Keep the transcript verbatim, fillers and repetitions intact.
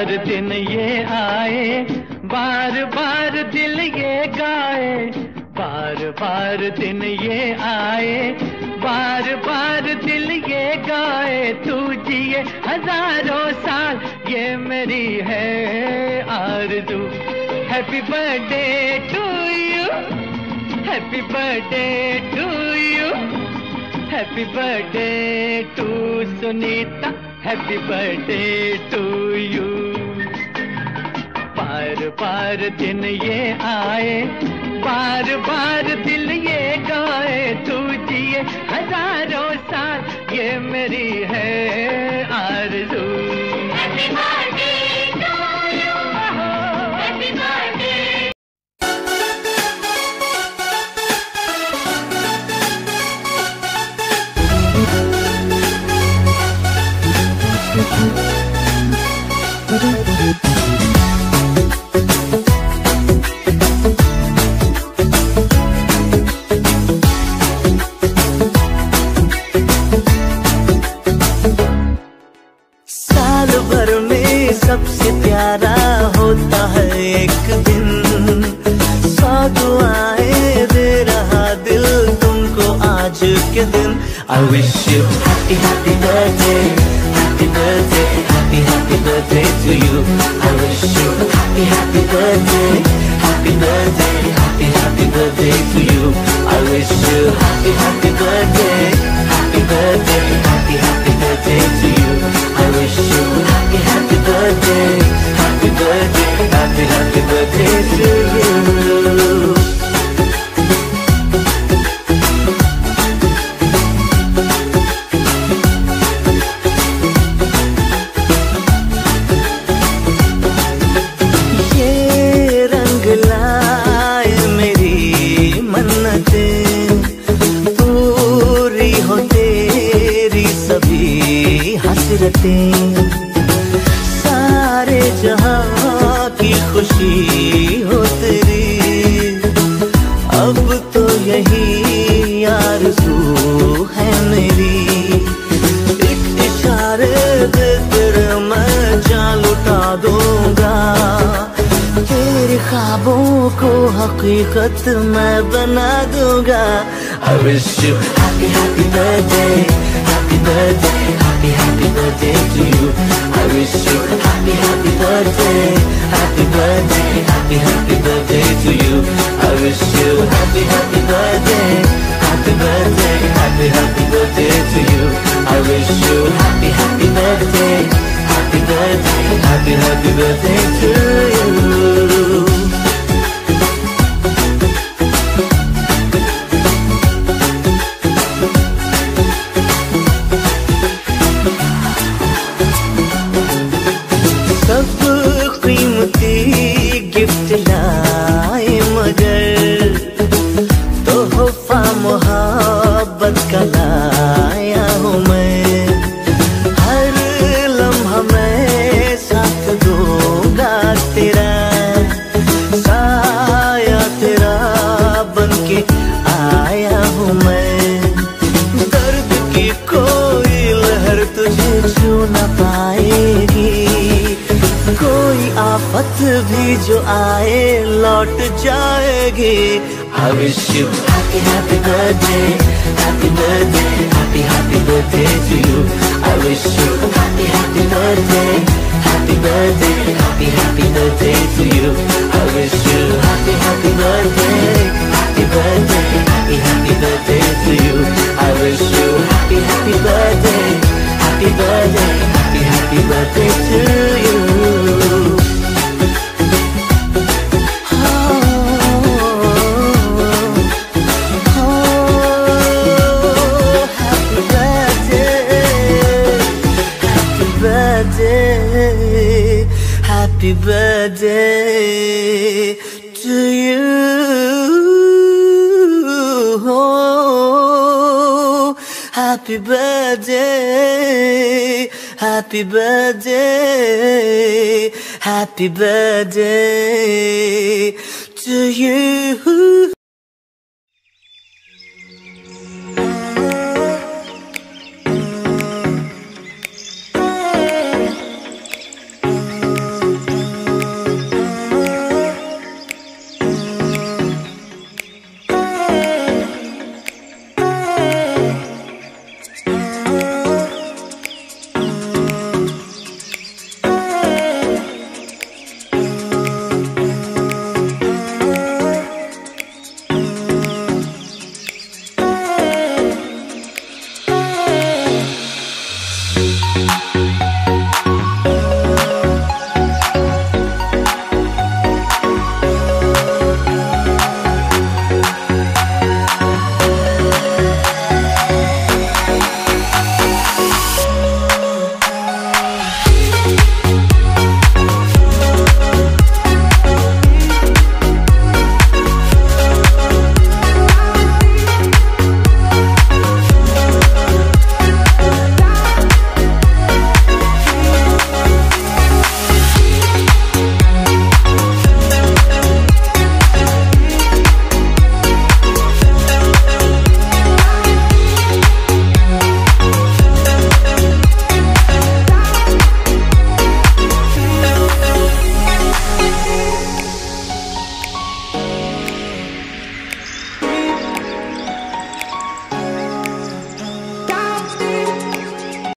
बार दिन ये आए, बार बार दिल ये गाए। बार बार दिन ये आए, बार बार दिल ये गाए। तू जिए हजारों साल, ये मेरी है आरज़ू। Happy birthday to you, happy birthday to you, happy birthday to Sunita, happy birthday to you. बार बार दिन ये आए, बार बार दिल ये गाए। तू जिए हजारों साल, ये मेरी है आरज़ू। Happy birthday to you, happy birthday. साल भर में सबसे प्यारा होता है एक दिन। सौ दुआएं दे रहा दिल तुमको आज के दिन। I wish you happy happy birthday, happy birthday, happy happy birthday to you. I wish you happy happy birthday, happy birthday, happy happy birthday to you. I wish you happy happy birthday, happy birthday, happy happy birthday to you. I wish you happy happy birthday, happy birthday, happy happy birthday to you. सारे जहां की खुशी हो तेरी, अब तो यही आरज़ू है मेरी। एक इशारे दे तेरे मैं जान लुटा दूंगा, तेरे ख्वाबों को हकीकत मैं बना दूंगा। I wish you happy happy birthday, happy birthday, happy happy birthday to you. I wish you happy happy birthday, happy birthday, happy happy birthday to you. I wish you happy happy birthday, happy birthday, happy happy birthday to you. I wish you happy happy birthday, happy birthday, happy happy birthday to you. Gift लाए मगर तोहफा मोहब्बत का लाया हूँ मैं। हर लम्हा मैं साथ दूंगा तेरा, साया तेरा बनके आया हूँ मैं। दर्द की कोई लहर तुझे छू न पाएगी, कोई आफत भी जो आए लौट जाएगी। I wish you happy happy birthday, happy birthday, happy happy birthday to you. I wish you happy happy birthday, happy birthday, happy happy birthday to you. I wish you happy happy birthday, happy birthday, happy happy birthday to you. I wish you happy happy birthday, happy birthday, happy happy birthday to you. Happy birthday to you. Oh, happy birthday, happy birthday, happy birthday to you.